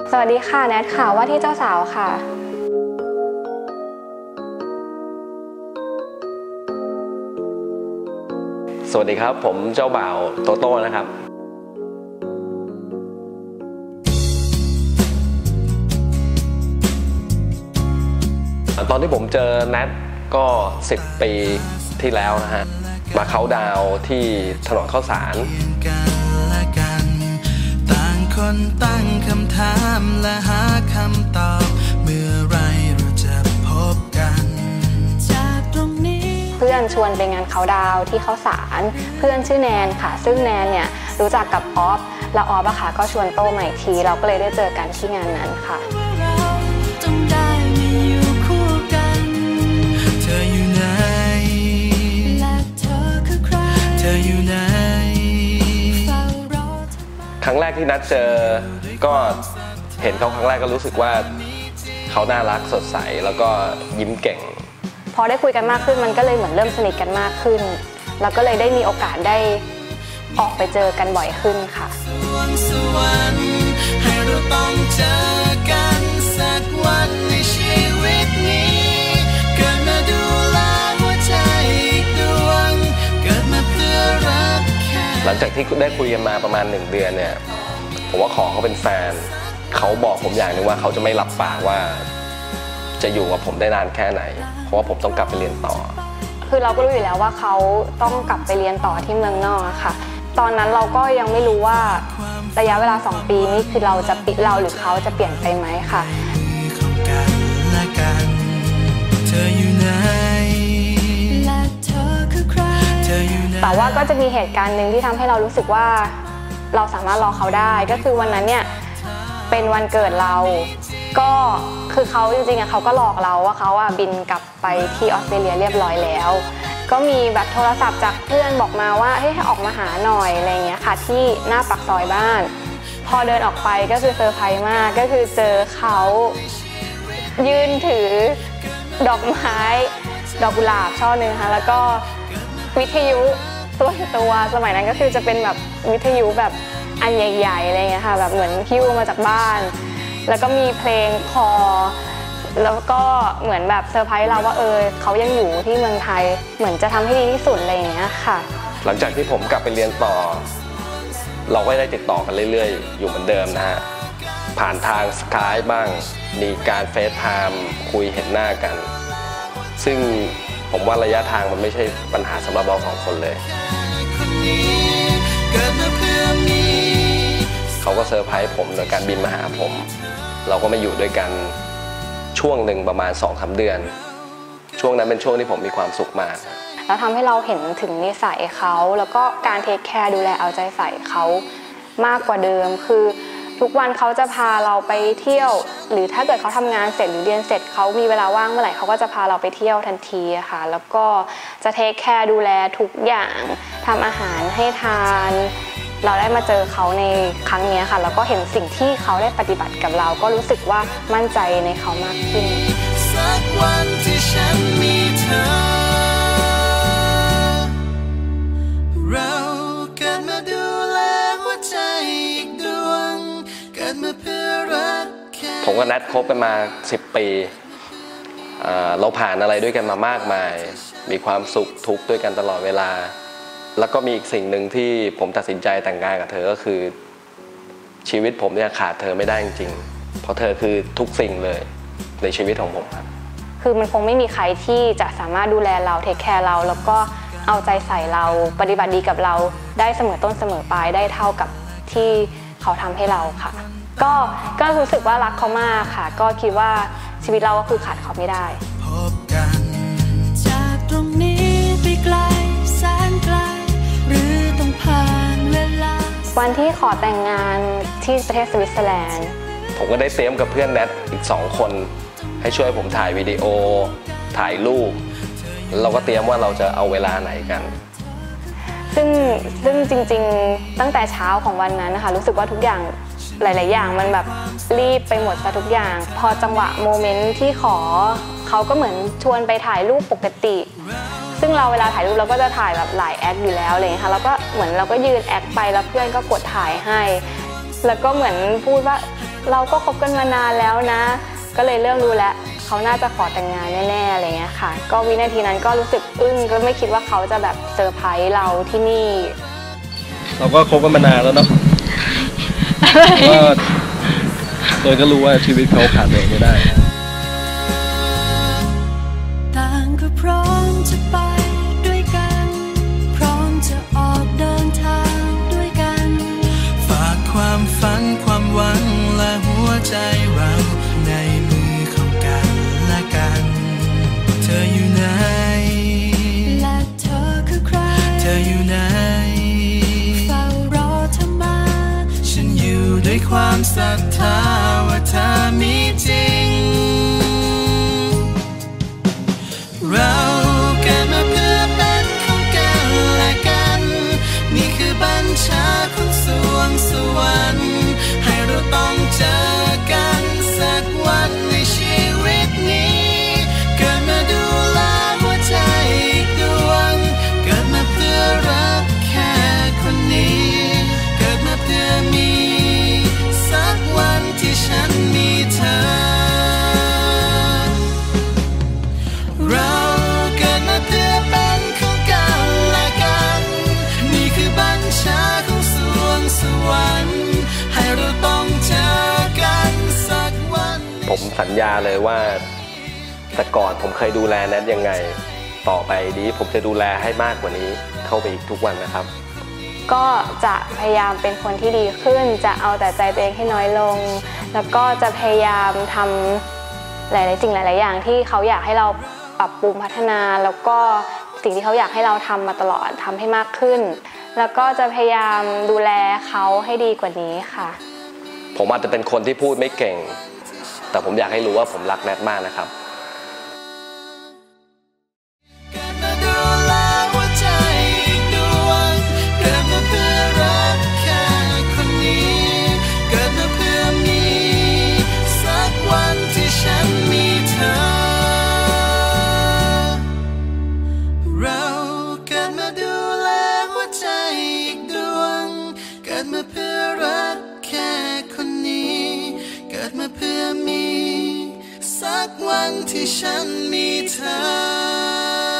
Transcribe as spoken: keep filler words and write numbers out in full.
สวัสดีค่ะแนทค่ะว่าที่เจ้าสาวค่ะสวัสดีครับผมเจ้าบ่าวโตโต้นะครับตอนที่ผมเจอแนทก็สิบปีที่แล้วนะฮะมาเค้าดาวที่ถนนข้าวสารต่างคนตั้งคำถามและหาคำตอบเมื่อไรเราจะพบกันจากตรงนี้เพื่อนชวนไปงานเค้าดาวที่ข้าวสารเพื่อนชื่อแนนค่ะซึ่งแนนเนี่ยรู้จักกับออฟแล้วออฟอะค่ะก็ชวนโต้มาอีกทีเราก็เลยได้เจอกันที่งานนั้นค่ะครั้งแรกที่นัดเจอก็เห็นเขาครั้งแรกก็รู้สึกว่าเขาน่ารักสดใสแล้วก็ยิ้มเก่งพอได้คุยกันมากขึ้นมันก็เลยเหมือนเริ่มสนิทกันมากขึ้นแล้วก็เลยได้มีโอกาสได้ออกไปเจอกันบ่อยขึ้นค่ะให้เราต้องเจอกันสักวันในชีวิตนี้เกิดมาดูแลหัวใจอีกดวงเกิดมาเพื่อรักหลังจากที่ได้คุยกันมาประมาณหนึ่งเดือนเนี่ยผมว่าขอเขาเป็นแฟนเขาบอกผมอย่างนึงว่าเขาจะไม่รับปากว่าจะอยู่กับผมได้นานแค่ไหนเพราะว่าผมต้องกลับไปเรียนต่อคือเราก็รู้อยู่แล้วว่าเขาต้องกลับไปเรียนต่อที่เมืองนอกค่ะตอนนั้นเราก็ยังไม่รู้ว่าระยะเวลาสองปีนี้คือเราจะปิดเราหรือเขาจะเปลี่ยนไปไหมค่ะแต่ว่าก็จะมีเหตุการณ์หนึ่งที่ทำให้เรารู้สึกว่าเราสามารถรอเขาได้ก็คือวันนั้นเนี่ยเป็นวันเกิดเราก็คือเขาจริงๆเขาก็หลอกเราว่าเขาบินกลับไปที่ออสเตรเลียเรียบร้อยแล้วก็มีแบบโทรศัพท์จากเพื่อนบอกมาว่าให้ออกมาหาหน่อยอะไรเงี้ยค่ะที่หน้าปากซอยบ้านพอเดินออกไปก็คือเซอร์ไพรส์มากก็คือเจอเขายืนถือดอกไม้ดอกกุหลาบช่อนึงค่ะแล้วก็วิทยุตัวตัวสมัยนั้นก็คือจะเป็นแบบวิทยุแบบอันใหญ่ๆอะไรเงี้ยค่ะแบบเหมือนหิ้วมาจากบ้านแล้วก็มีเพลงคอแล้วก็เหมือนแบบเซอร์ไพรส์เราว่าเออเขายังอยู่ที่เมืองไทยเหมือนจะทำให้ดีที่สุดอะไรอย่างเงี้ยค่ะหลังจากที่ผมกลับไปเรียนต่อเราก็ได้ติดต่อกันเรื่อยๆอยู่เหมือนเดิมนะฮะผ่านทางสกายบ้างมีการเฟซไทม์คุยเห็นหน้ากันซึ่งผมว่าระยะทางมันไม่ใช่ปัญหาสำหรับเราสองคนเลยเขาก็เซอร์ไพรส์ผมโดยการบินมาหาผมเราก็มาอยู่ด้วยกันช่วงหนึ่งประมาณ สองถึงสาม เดือนช่วงนั้นเป็นช่วงที่ผมมีความสุขมากแล้วทำให้เราเห็นถึงนิสัยเขาแล้วก็การเทคแคร์ดูแลเอาใจใส่เขามากกว่าเดิมคือทุกวันเขาจะพาเราไปเที่ยวหรือถ้าเกิดเขาทำงานเสร็จหรือเรียนเสร็จเขามีเวลาว่างเมื่อไหร่เขาก็จะพาเราไปเที่ยวทันทีค่ะแล้วก็จะเทคแคร์ดูแลทุกอย่างทำอาหารให้ทานเราได้มาเจอเขาในครั้งนี้ค่ะแล้วก็เห็นสิ่งที่เขาได้ปฏิบัติกับเราก็รู้สึกว่ามั่นใจในเขามากขึ้นสักวันที่ฉันมีเธอเราเกิดมาดูแลหัวใจอีกดวงเกิดมาเพื่อรักผมกับนัทคบกันมาสิบปีเราผ่านอะไรด้วยกันมามากมายมีความสุขทุกข์ด้วยกันตลอดเวลาแล้วก็มีอีกสิ่งหนึ่งที่ผมตัดสินใจแต่งงานกับเธอก็คือชีวิตผมเนี่ยขาดเธอไม่ได้จริงๆเพราะเธอคือทุกสิ่งเลยในชีวิตของผมครับคือมันคงไม่มีใครที่จะสามารถดูแลเราเทคแคร์เราแล้วก็เอาใจใส่เราปฏิบัติดีกับเราได้เสมอต้นเสมอปลายได้เท่ากับที่เขาทำให้เราค่ะก็ก็รู้สึกว่ารักเขามากค่ะก็คิดว่าชีวิตเราก็คือขาดเขาไม่ได้พบกันจากตรงนี้ไปไกลแสนไกลหรือต้องผ่านเวลาวันที่ขอแต่งงานที่ประเทศสวิตเซอร์แลนด์ผมก็ได้เตรียมกับเพื่อนแนทอีกสองคนให้ช่วยผมถ่ายวิดีโอถ่ายรูปเราก็เตรียมว่าเราจะเอาเวลาไหนกันซึ่งซึ่งจริงๆตั้งแต่เช้าของวันนั้นนะคะรู้สึกว่าทุกอย่างหลายๆอย่างมันแบบรีบไปหมดซะทุกอย่างพอจังหวะโมเมนต์ที่ขอเขาก็เหมือนชวนไปถ่ายรูปปกติซึ่งเราเวลาถ่ายรูปเราก็จะถ่ายแบบหลายแอคอยู่แล้วอะไรอย่างเงี้ยค่ะแล้วก็เหมือนเราก็ยืนแอคไปแล้วเพื่อนก็กดถ่ายให้แล้วก็เหมือนพูดว่าเราก็คบกันมานานแล้วนะก็เลยเริ่มรู้แล้วเขาน่าจะขอแต่งงานแน่ๆอะไรเงี้ยค่ะก็วินาทีนั้นก็รู้สึกอึ้งก็ไม่คิดว่าเขาจะแบบเซอร์ไพรส์เราที่นี่เราก็คบกันมานานแล้วเนาะก็โดยก็รู้ว่าชีวิตเขาขาดตัวเองไม่ได้ต่างก็พร้อมจะไปด้วยกันพร้อมจะออกเดินทางด้วยกันฝากความฝันความหวังและหัวใจเราในมือของกันและกันเธออยู่ไหนและเธอคือใครเธออยู่ไหนเฝ้ารอเธอมาฉันอยู่ด้วยความศรัทธาว่าเธอมีจริงเราเกิดมาเพื่อเป็นของกันและกันนี่คือบัญชาของสวงสวรรค์ให้เราต้องเจอกันสักวันในชีวิตนี้เกิดมาดูแลหัวใจอีกดวงเกิดมาเพื่อรักแค่คนนี้เกิดมาเพื่อมีสักวันที่ฉันมีเธอเราเกิดมาเพื่อเป็นของกันและกันนี่คือบัญชาของสวงสวรรค์ให้เราต้องเจอกันสักวันผมสัญญาเลยว่าแต่ก่อนผมเคยดูแลแนทยังไงต่อไปนี้ผมจะดูแลให้มากกว่านี้เข้าไปอีกทุกวันนะครับก็จะพยายามเป็นคนที่ดีขึ้นจะเอาแต่ใจตัวเองให้น้อยลงแล้วก็จะพยายามทำหลายๆสิ่งหลายๆอย่างที่เขาอยากให้เราปรับปรุงพัฒนาแล้วก็สิ่งที่เขาอยากให้เราทำมาตลอดทำให้มากขึ้นแล้วก็จะพยายามดูแลเขาให้ดีกว่านี้ค่ะผมอาจจะเป็นคนที่พูดไม่เก่งแต่ผมอยากให้รู้ว่าผมรักแนทมากนะครับสักวันที่ฉันมีเธอ